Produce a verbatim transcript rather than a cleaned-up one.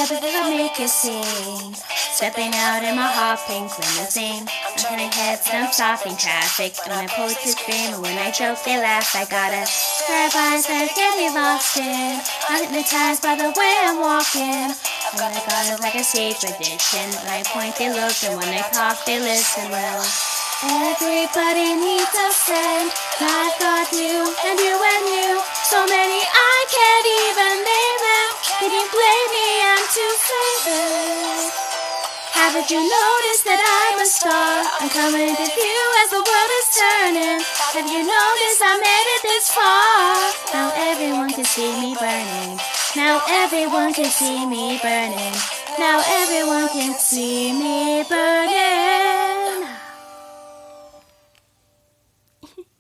type of thing make a scene. Stepping out in my hot pink limousine. I'm turning heads and I'm stopping traffic. When I post to scream and when I joke they laugh. I gotta terrify instead of getting lost in. I'm hypnotized by the way I'm walking. And what I got is like a stage magician. When I point they look and when I talk they listen well. Everybody needs a friend. I've got you and you and you. So many I can't even name them. Can you blame me? I'm too famous. Haven't you noticed that I'm a star? I'm coming to you as the world is turning. Have you noticed I made it this far? Now everyone can see me burning. Now everyone can see me burning. Now everyone can see me burning.